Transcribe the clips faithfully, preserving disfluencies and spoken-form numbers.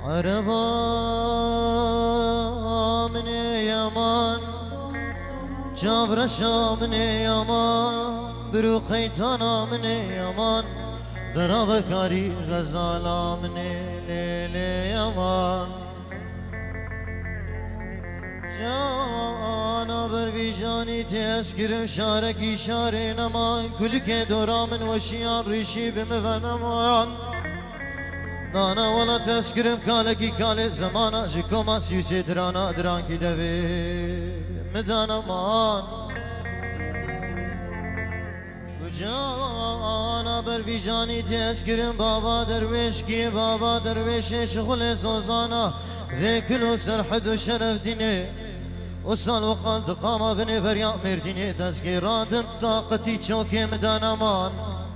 عربا من يمان جابرشا من يمان برو خيطانا من يمان دراب كاري غزالا من ليل يمان جانا برويجاني تذكرم شاركي شاري نمان كلك دورا من وشياب ريشي بمفنمان نانا ولا تذكرم كالكي كالي زمانا جكوما سيوسي درانا درانكي دوي مدانا مان جانا برویجانی تذکرم بابا درویش کی بابا درویش شغل سوزانا ذکلو سرحد و شرف دینه وصل وقال تقامه بني فريا مرديني تذكيراتم طاقتي تشوكي مدان امان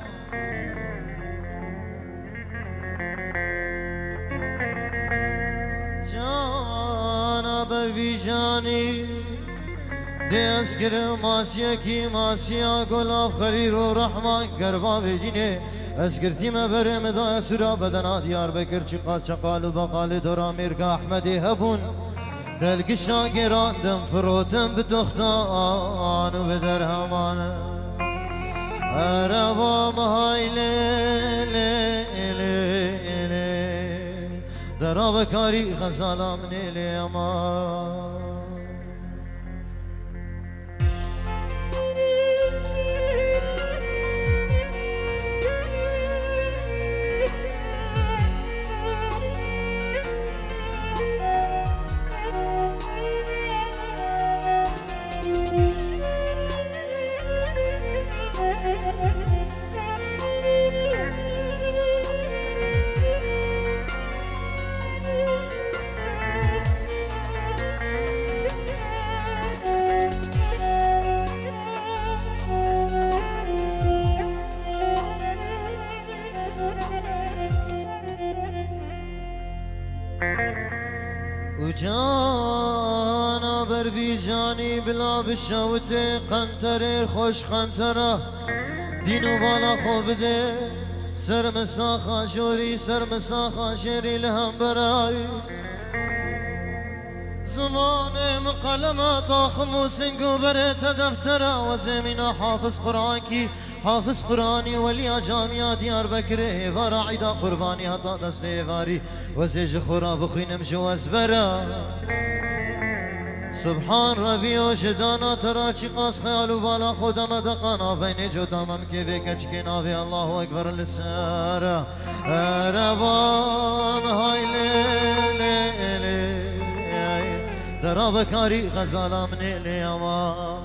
جانا برویجانی تذكر ماسيا كي ماسيا غلاف خليل ورحمن قربا بدينه اذكرتي ما برم دا سرا بدنا ديار بكر چقاس چقال وبقال دورا ميرقا احمد هبون تلك الشاقران دم فروتم بتختان وبدرهمان اربا مهاي ليلي دراب كاري غزالا من اليمان جانا برویجانی بلا بشود قنطره خوش قنطره دینو بالا خوب ده سر مساخا جوری سر مساخا شیری لهم برای زمان مقلمه طاخم و سنگو برت دفتره و زمین حافظ قرآن کی حافظ قرآنی ولی جامعه دیار بکره و راعیدا قربانی حتا دست واری و زیج خورا بخوینم جو ازبرا سبحان ربی و شدانا ترا چی قاس خیال و بالا خودم دقانا بین جدامم که بکچ که ناوی الله اکبر لسارا ربام های لیلی دراب کاری غزالا من لیاما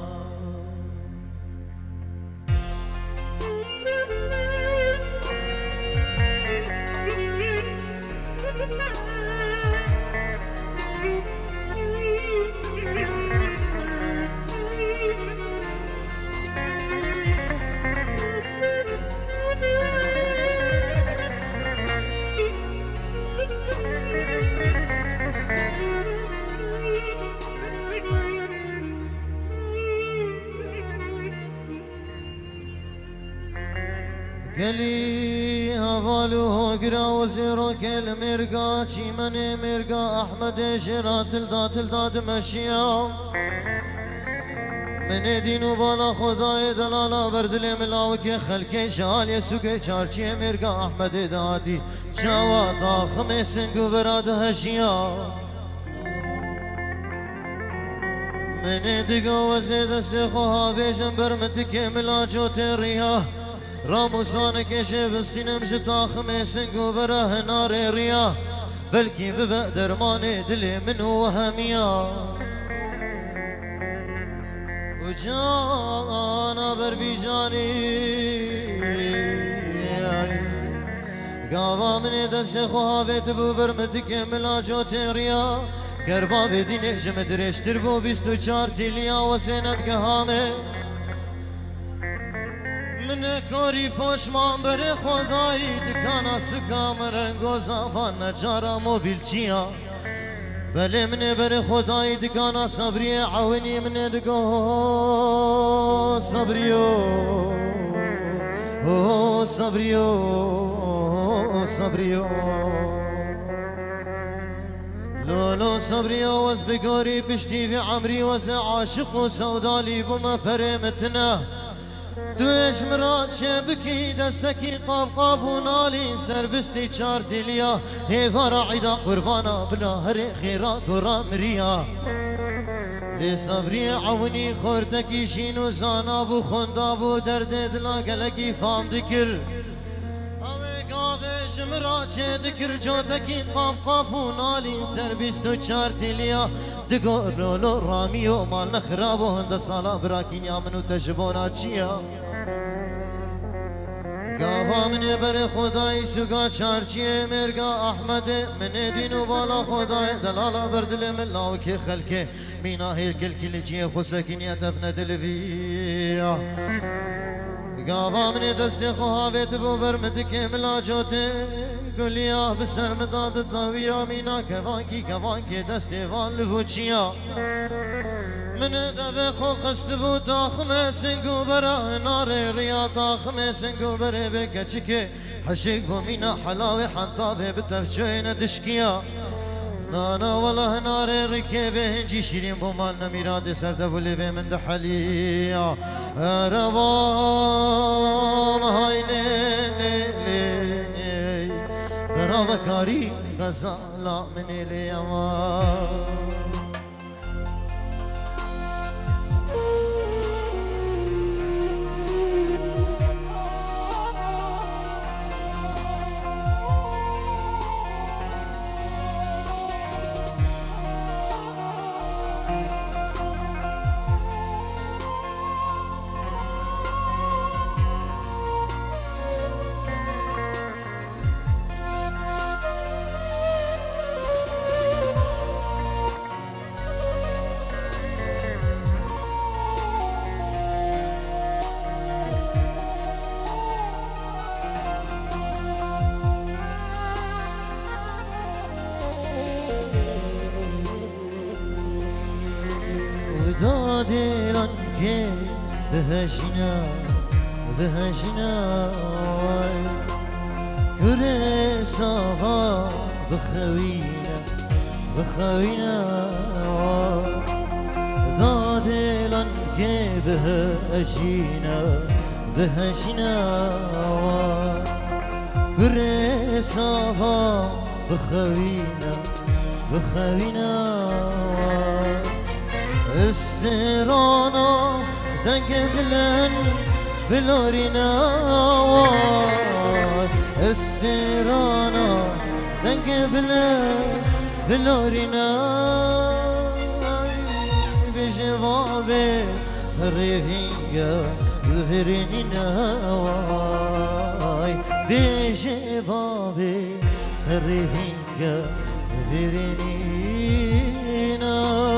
قلي هفالو هوقرا وزيرو كل مرقا چيمن مرقا احمد شرا تلدا تلدا دمشيا من دينو بالا خداي دلالا بردل ملاوك خلق شال يسوك چارچي مرقا احمد دادي چاوا داخم سنگو براد هشيا من دقا وزيد استخو هافيشن برمتك ملاجو تريا راموسان کشه بستینم جتا خمیسنگ و بره نار ریا بلکی ببه درمان دل من و همیا و جانا برویجانی گاوا من دست خواهویت بو برمتک ملاجو تریا گربا بدینه جم درشتر بو بیست و چار تیلیا و سینت گهامه من کاری پشمان بر خدایی دکانا سکام رنگو زافان نجارا موبیل چیا بله من بر خدایی دکانا صبری عونی من دگو صبریو صبریو صبریو لولو صبري وز بقوري بشتي في عمري وز عاشق وسودالي بما فرمتنا توش مراد شبكي دستكي قاب قاب ونالي سربستي چارتي ليا هيفار عيدا قربانا بلا هري خيرا قرام ريا لي صبري عوني خورتكي شينو زانابو خندابو درد دلا قلقي فام دكر شمراچه دکر جادکی قاب قاب و نالی سر بیست و چار تیلیا دگو لولو رامی و مال نخراب و هند سالا براکین یا منو تجبونا چیا گاوا من بر خدای سوگا چارچیه مرگا احمد من دینو بالا خدای دلالا بردل من لاو که خلکه مینا هیل کل کل چیه خسکینیت افن دلویا گاوا من دست خواهد بو برمد که ملاجوته گلیا بسر مداد تاویا مینا کوانکی کوانکی دست وان لفوچیا من دفع خو خست بو داخم سنگو برا نار ریا داخم سنگو بره بکچ که حشق بو مینا حلاوه حنطابه بتفشوین دشکیا نانا والله نار ركبه هنجي شيرين بومان نميراد سرد بولي به من دحليا روام هاي ليلي درا بكاري غزالا من اليوم داديران كي بهشنا بهشنا كري صافا بخوينا بخوينا داديران كي بهشنا بهشنا كري صافا بخوينا بخوينا استرانا دنگ بلن بلورينا استرانا دنگ بلن بلورينا بجواب ريفينجا الفرينينا بجواب ريفينجا الفرينينا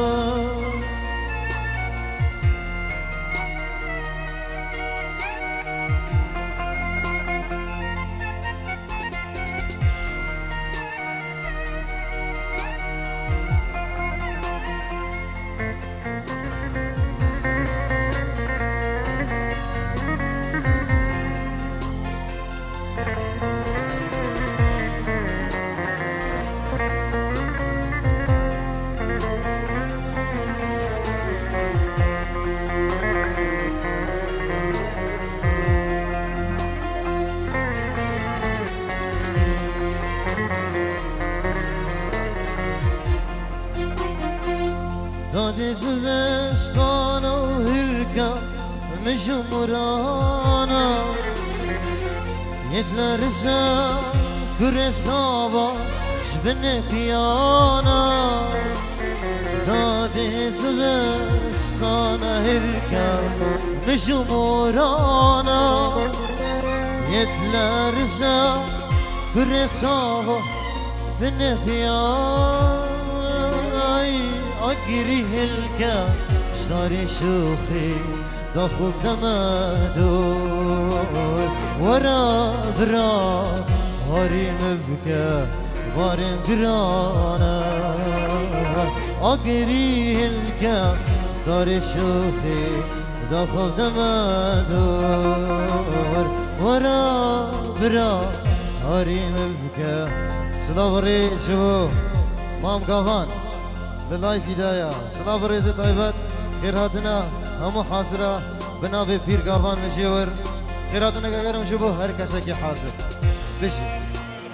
دادي زوستانا وهركا مجمرانا يتلا رزا كرسابا جبن بيانا دادي زوستانا هركا مجمرانا يتلا رزا كرسابا جبن بيانا أجري هلكا شداري شوخي دخوب دمادور ورا برا هاري مبكا وارم برانا أجري هلكا داري شوخي دخوب دمادور ورا برا هاري مبكا سلام ريشو مام قافان للاي فدايا سلاف ريزة طيبات خيراتنا همو حاضرة بنابي بير قافان مشيور خيراتنا قدر مشبه هر كسكي حاضر بشي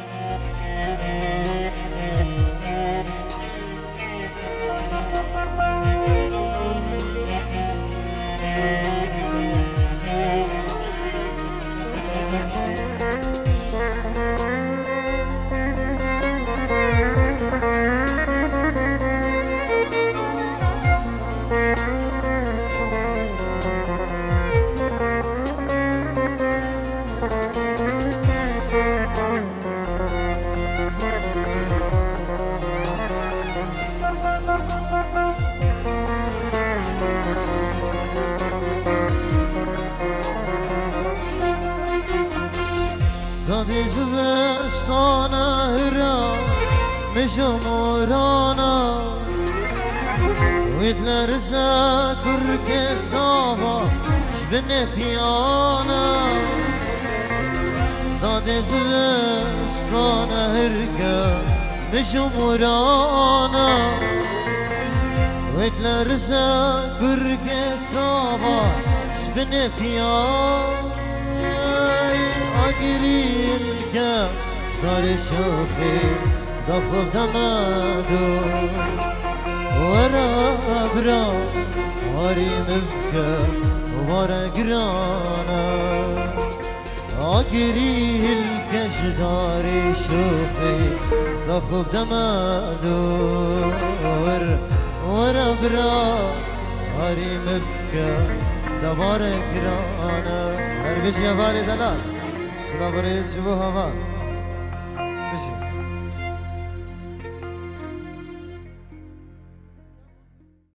دادی زوستان هرا مشمورانا ويتلر زاكر كسافا شبن بيانا دادی زوستان هرا مشمورانا ويتلر زاكر كسافا شبن بيانا أجري الكام صار شوفي ضخم دمادو ورا برا وري مبكى ورا قرانا أجري الكاش داري شوفي ضخم دمادو ورا ورا برا وري مبكى دبار قرانا هربش يا فالي دلال سلام بريز شبو هوا بشي